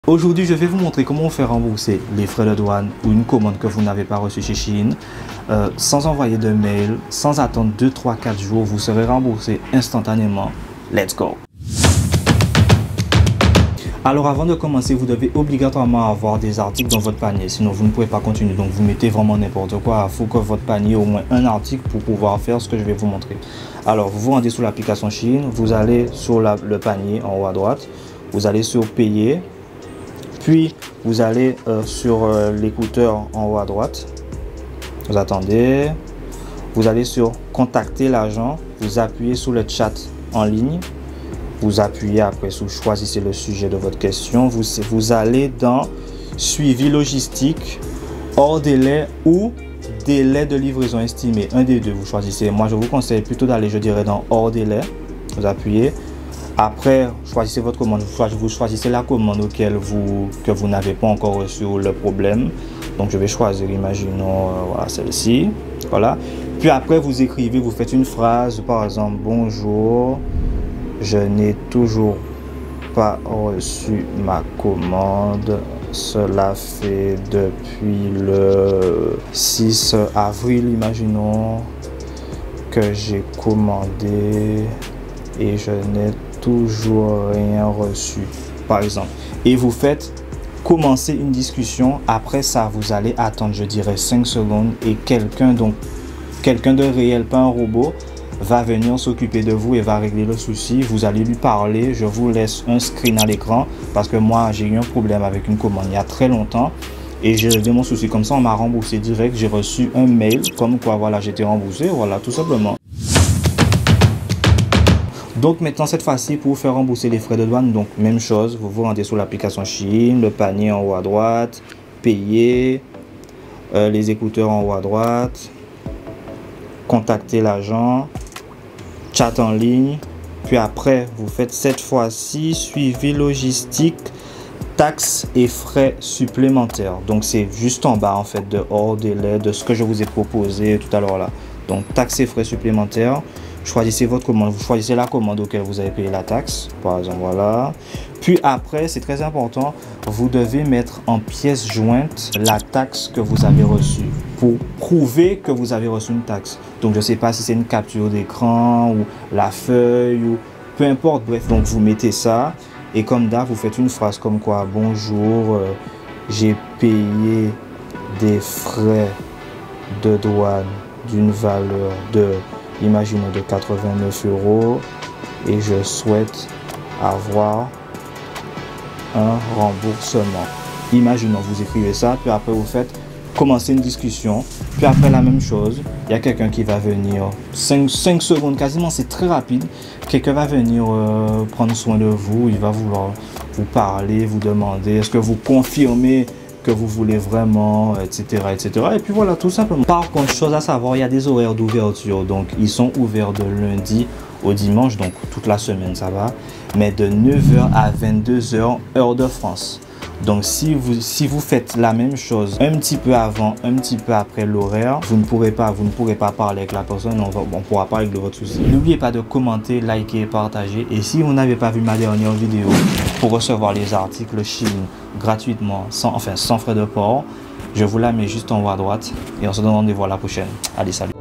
Aujourd'hui, je vais vous montrer comment faire rembourser les frais de douane ou une commande que vous n'avez pas reçue chez Shein sans envoyer de mail, sans attendre 2, 3, 4 jours. Vous serez remboursé instantanément. Let's go! Alors avant de commencer, vous devez obligatoirement avoir des articles dans votre panier, sinon vous ne pouvez pas continuer. Donc vous mettez vraiment n'importe quoi. Il faut que votre panier ait au moins un article pour pouvoir faire ce que je vais vous montrer. Alors vous vous rendez sur l'application Shein, vous allez sur le panier en haut à droite, vous allez sur payer, puis vous allez sur l'écouteur en haut à droite, vous attendez, vous allez sur contacter l'agent, vous appuyez sur le chat en ligne. Vous appuyez après sur choisissez le sujet de votre question. Vous allez dans suivi logistique, hors délai ou délai de livraison estimé. Un des deux, vous choisissez. Moi, je vous conseille plutôt d'aller, je dirais, dans hors délai. Vous appuyez. Après, choisissez votre commande. Vous choisissez la commande que vous n'avez pas encore reçu le problème. Donc, je vais choisir, imaginons, voilà, celle-ci. Voilà. Puis après, vous écrivez, vous faites une phrase, par exemple, bonjour. Je n'ai toujours pas reçu ma commande. Cela fait depuis le 6 avril, imaginons, que j'ai commandé et je n'ai toujours rien reçu, par exemple. Et vous faites commencer une discussion. Après ça, vous allez attendre, je dirais, 5 secondes et quelqu'un de réel, pas un robot, va venir s'occuper de vous et va régler le souci. Vous allez lui parler. Je vous laisse un screen à l'écran parce que moi j'ai eu un problème avec une commande il y a très longtemps et j'ai réglé mon souci. Comme ça on m'a remboursé direct. J'ai reçu un mail comme quoi voilà, j'ai été remboursé, voilà, tout simplement. Donc maintenant cette fois-ci, pour vous faire rembourser les frais de douane, donc même chose, vous vous rendez sur l'application Shein, le panier en haut à droite, payer, les écouteurs en haut à droite, contacter l'agent, chat en ligne, puis après vous faites cette fois-ci suivi logistique, taxes et frais supplémentaires. Donc c'est juste en bas en fait de hors délai de ce que je vous ai proposé tout à l'heure là. Donc taxes et frais supplémentaires, choisissez votre commande, vous choisissez la commande auquel vous avez payé la taxe, par exemple, voilà. Puis après, c'est très important, vous devez mettre en pièce jointe la taxe que vous avez reçue pour prouver que vous avez reçu une taxe. Donc je ne sais pas si c'est une capture d'écran ou la feuille ou peu importe, bref. Donc vous mettez ça et comme d'hab, vous faites une phrase comme quoi, bonjour, j'ai payé des frais de douane d'une valeur de, imaginons, de 89 € et je souhaite avoir un remboursement. Imaginons, vous écrivez ça, puis après vous faites commencer une discussion, puis après la même chose, il y a quelqu'un qui va venir, 5 secondes quasiment, c'est très rapide, quelqu'un va venir prendre soin de vous, il va vouloir vous parler, vous demander, est-ce que vous confirmez que vous voulez vraiment, etc., etc. Et puis voilà, tout simplement. Par contre, chose à savoir, il y a des horaires d'ouverture, donc ils sont ouverts de lundi au dimanche, donc toute la semaine ça va, mais de 9 h à 22 h heure de France. Donc si vous faites la même chose un petit peu avant, un petit peu après l'horaire, vous ne pourrez pas parler avec la personne, on ne pourra pas régler votre souci. N'oubliez pas de commenter, liker, partager. Et si vous n'avez pas vu ma dernière vidéo pour recevoir les articles Shein gratuitement, sans frais de port, je vous la mets juste en haut à droite et on se donne rendez-vous à la prochaine. Allez, salut!